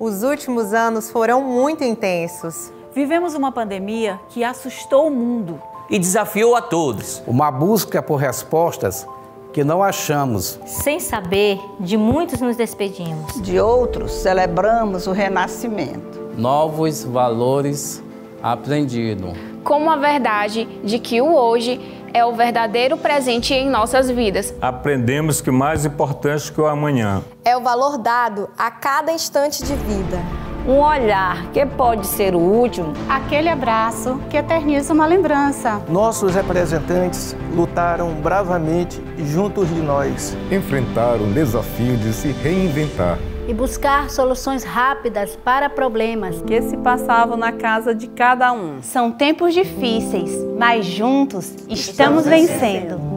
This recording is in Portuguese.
Os últimos anos foram muito intensos. Vivemos uma pandemia que assustou o mundo e desafiou a todos. Uma busca por respostas que não achamos. Sem saber, de muitos nos despedimos. De outros, celebramos o renascimento. Novos valores aprendidos. Como a verdade de que o hoje é o verdadeiro presente em nossas vidas. Aprendemos que o mais importante que o amanhã é o valor dado a cada instante de vida. Um olhar que pode ser o último. Aquele abraço que eterniza uma lembrança. Nossos representantes lutaram bravamente juntos de nós. Enfrentaram o desafio de se reinventar. E buscar soluções rápidas para problemas que se passavam na casa de cada um. São tempos difíceis, mas juntos estamos vencendo.